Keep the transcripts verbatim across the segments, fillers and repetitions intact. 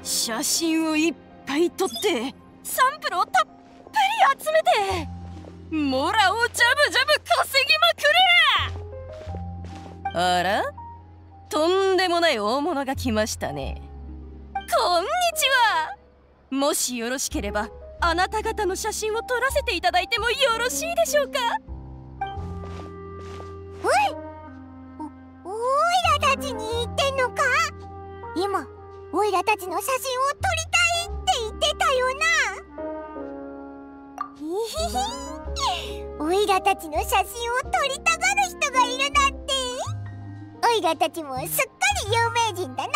写真をいっぱい撮ってサンプルをたっぷり集めてモラをジャブジャブ稼ぎまくる。あら、とんでもない大物が来ましたね。こんにちは。もしよろしければあなた方の写真を撮らせていただいてもよろしいでしょうか。 おい、お、おいらたちに言ってんのか。今おいらたちの写真を撮りたいって言ってたよな。ひひひ、おいらたちの写真を撮りたがる人がいるなんて。おいらたちもすっかり有名人だな。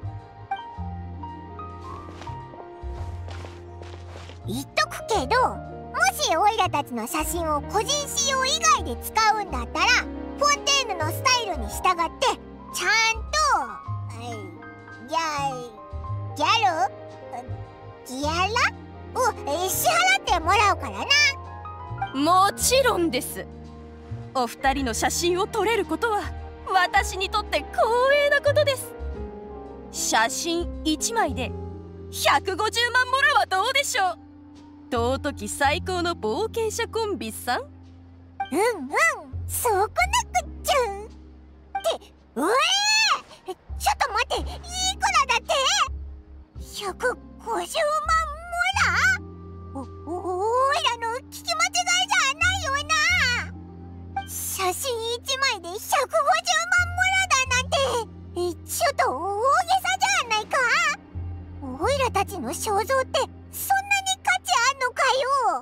言っとくけど、もしおいらたちの写真を個人使用以外で使うんだったらフォンテーヌのスタイルに従ってちゃんと、えい、ギャギャルギャラをえ支払ってもらうからな。もちろんです。お二人の写真を撮れることは私にとって光栄なことです。写真いちまいでひゃくごじゅうまんモラはどうでしょう。尊き最高の冒険者コンビさん。うんうん、そうこなくっちゃ。ってうえー、ちょっと待って、いくらだってひゃくごじゅうまんモラ。お、お、おいらの聞き間違いじゃないよな。写真いちまいでひゃくごじゅうまんモラだなんてちょっと大げさじゃないか。おいらたちの肖像ってそんなに価値あんのかよ。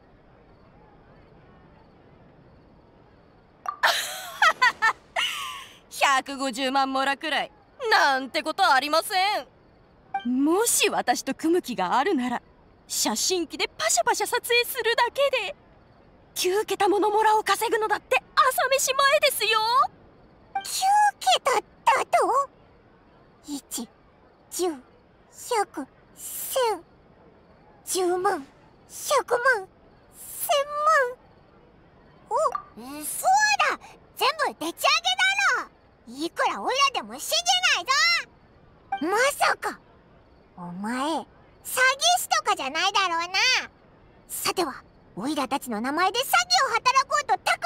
ひゃくごじゅうまんモラくらいなんてことありません。もし私と組む気があるなら写真機でパシャパシャ撮影するだけできゅうけたものモラを稼ぐのだって朝飯前ですよ。 きゅうけただといち、じゅう、ひゃく、せん、じゅうまん、ひゃくまん、せんまん。お、そうだ、全部でち上げだろ。いくらおいらでも信じないぞ。まさかお前詐欺師とかじゃないだろうな。さてはおいらたちの名前で詐欺を働こうと企んで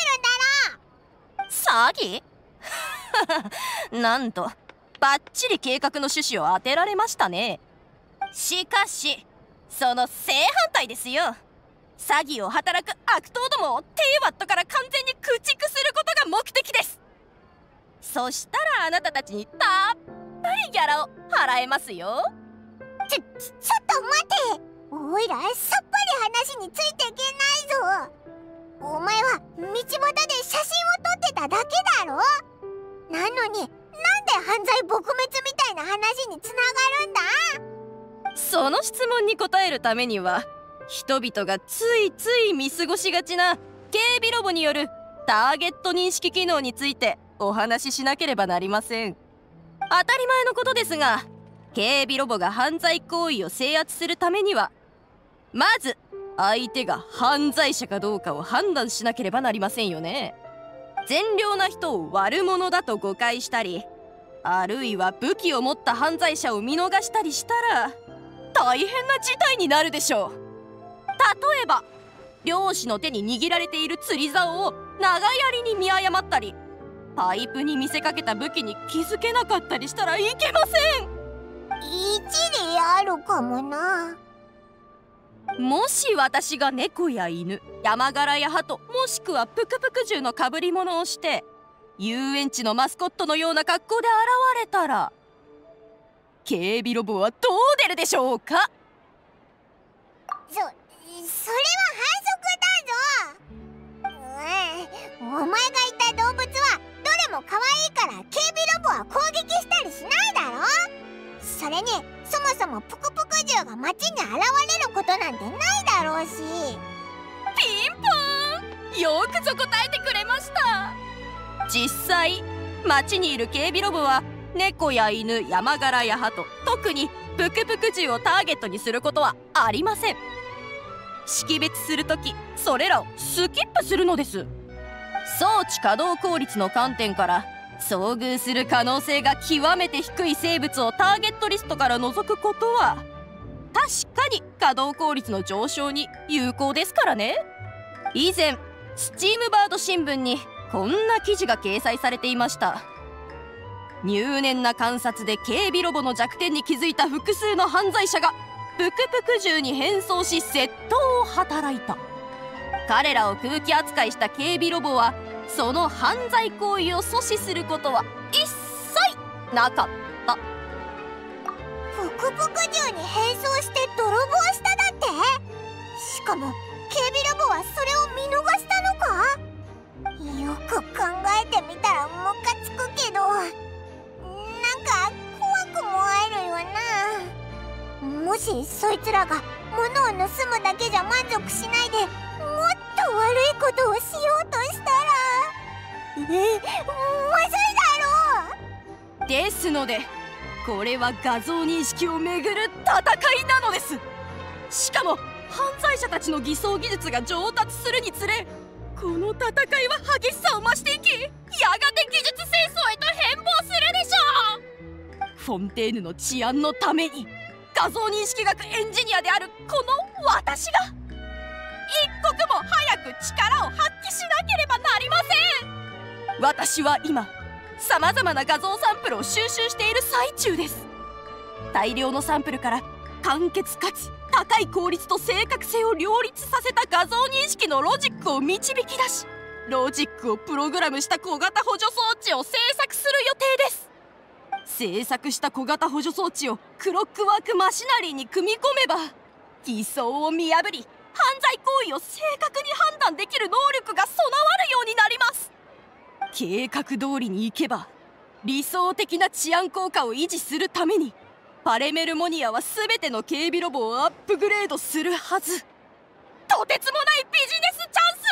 るんだろ。詐欺なんとバッチリ計画の趣旨を当てられましたね。しかしその正反対ですよ。詐欺を働く悪党どもをテイワットから完全に駆逐することが目的です。そしたらあなたたちにたっぷりギャラを払えますよ。 ちょ、ちょっと待て。おいらさっぱり話についていけないぞ。お前は道端で写真を撮ってただけだろ。なのになんで犯罪撲滅みたいな話につながるんだ。 その質問に答えるためには人々がついつい見過ごしがちな警備ロボによるターゲット認識機能についてお話ししなければなりません。当たり前のことですが、警備ロボが犯罪行為を制圧するためにはまず相手が犯罪者かどうかを判断しなければなりませんよね。善良な人を悪者だと誤解したり、あるいは武器を持った犯罪者を見逃したりしたら大変な事態になるでしょう。例えば漁師の手に握られている釣り竿を長槍に見誤ったり、パイプに見せかけた武器に気づけなかったりしたらいけません。 一理あるかもな。 もし私が猫や犬、山柄や鳩、もしくはプクプク獣のかぶり物をして遊園地のマスコットのような格好で現れたら警備ロボはどう出るでしょうか。 そ、それは反則だぞ。うん、お前が言った動物はどれも可愛いから警備ロボは攻撃したりしないだろ。それにそもそもプクプク獣が街に現れることなんてないだろうし。 ピンポーン、よくぞ答えてくれました。実際街にいる警備ロボは猫や犬、山柄や鳩、特にプクプク獣をターゲットにすることはありません。識別するときそれらをスキップするのです。装置稼働効率の観点から遭遇する可能性が極めて低い生物をターゲットリストから除くことは確かに稼働効率の上昇に有効ですからね。以前スチームバード新聞にこんな記事が掲載されていました。入念な観察で警備ロボの弱点に気づいた複数の犯罪者がプクプク銃に変装し窃盗を働いた。彼らを空気扱いした警備ロボはその犯罪行為を阻止することは一切なかった。 プクプク銃に変装して泥棒しただって。しかも警備ロボはそれを見逃したのか。よく考えてみたらムカつくけど、なんか怖くもあるよな。もしそいつらが物を盗むだけじゃ満足しないでもっと悪いことをしようとしたら、え、まずいだろう。 ですのでこれは画像認識をめぐる戦いなのです。しかも犯罪者たちの偽装技術が上達するにつれこの戦いは激しさを増していき、やがて技術戦争へと変貌するでしょう。フォンテーヌの治安のために画像認識学エンジニアであるこの私が一刻も早く力を発揮しなければなりません。私は今さまざまな画像サンプルを収集している最中です。大量のサンプルから簡潔かつ高い効率と正確性を両立させた画像認識のロジックを導き出し、ロジックをプログラムした小型補助装置を製作する予定です。製作した小型補助装置をクロックワークマシナリーに組み込めば偽装を見破り犯罪行為を正確に判断できる能力が備わるようになります。計画通りにいけば理想的な治安効果を維持するためにパレメルモニアは全ての警備ロボをアップグレードするはず。とてつもないビジネスチャン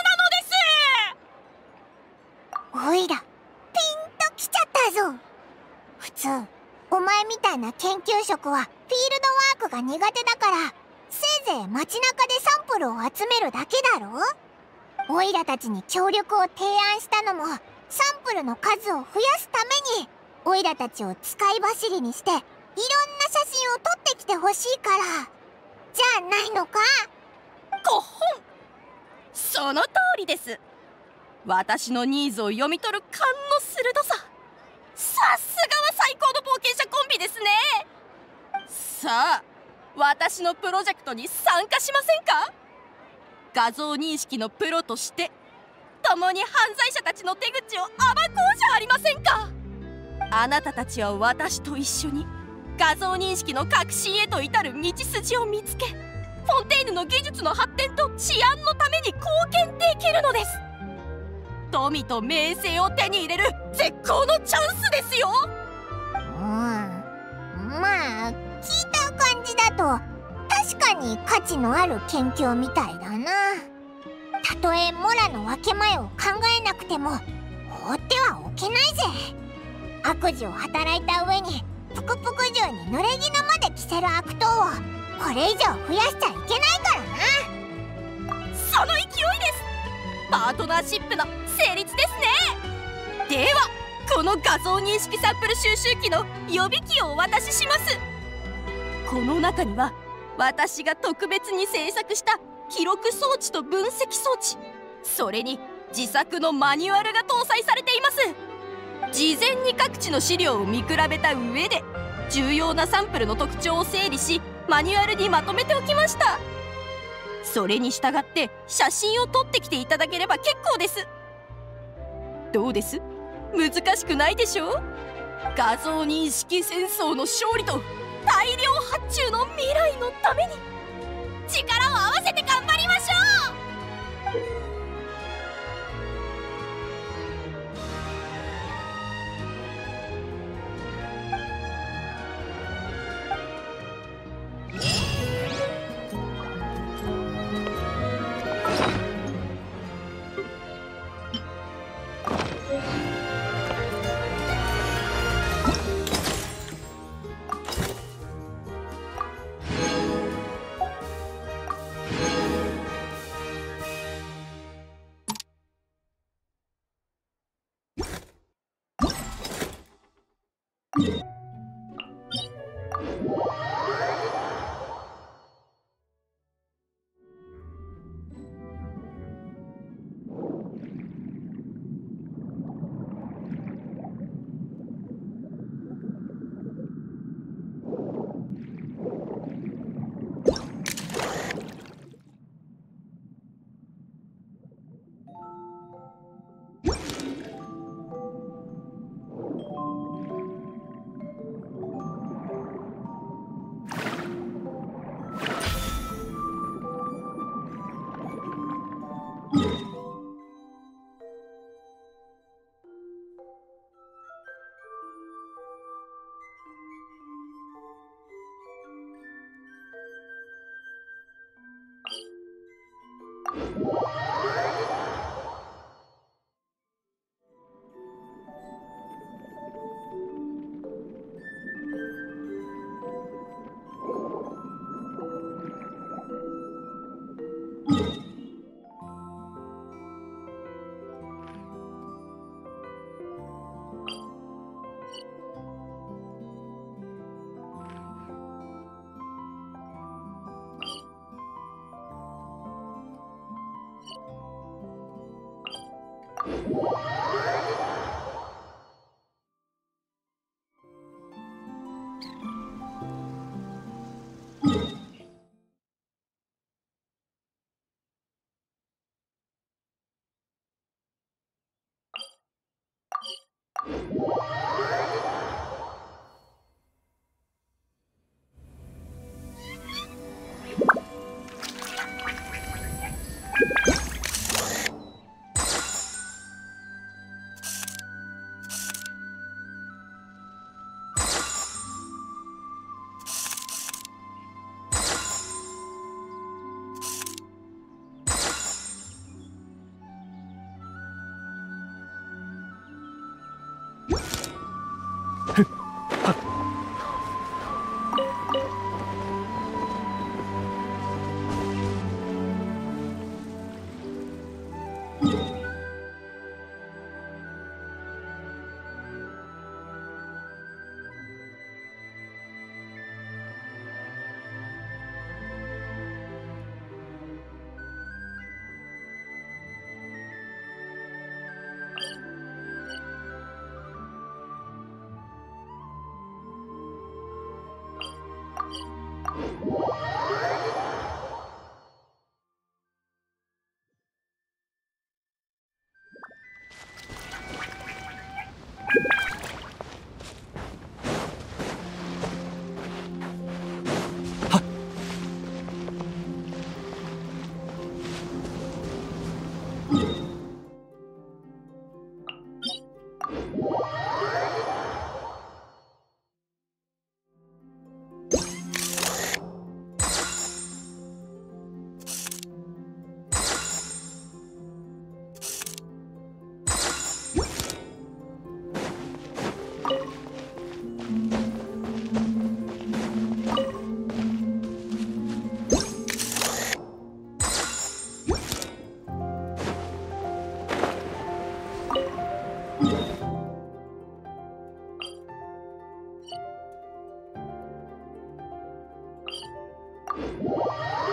スなのです。 おいらピンときちゃったぞ。普通お前みたいな研究職はフィールドワークが苦手だからせいぜい街中でサンプルを集めるだけだろ。おいらたちに協力を提案したのもサンプルの数を増やすためにおいらたちを使い走りにしていろんな写真を撮ってきてほしいからじゃないのか。 ご本その通りです。私のニーズを読み取る勘の鋭さ、さすがは最高の冒険者コンビですね。さあ私のプロジェクトに参加しませんか。画像認識のプロとして共に犯罪者たちの手口を暴こうじゃありませんか。あなたたちは私と一緒に画像認識の革新へと至る道筋を見つけ、フォンテーヌの技術の発展と治安のために貢献できるのです。富と名声を手に入れる絶好のチャンスですよ。 うん、まあ聞いた感じだと確かに価値のある研究みたいだな。たとえモラの分け前を考えなくても放ってはおけないぜ。悪事を働いた上にプクプク銃に濡れ衣まで着せる悪党をこれ以上増やしちゃいけないからな。 その勢いです。パートナーシップの成立ですね。ではこの画像認識サンプル収集機の予備機をお渡しします。この中には私が特別に製作した記録装置と分析装置、それに自作のマニュアルが搭載されています。事前に各地の資料を見比べた上で重要なサンプルの特徴を整理しマニュアルにまとめておきました。それに従って写真を撮ってきていただければ結構です。どうです？難しくないでしょう？画像認識戦争の勝利と大量発注の未来のために力を合わせて頑張りましょう。 you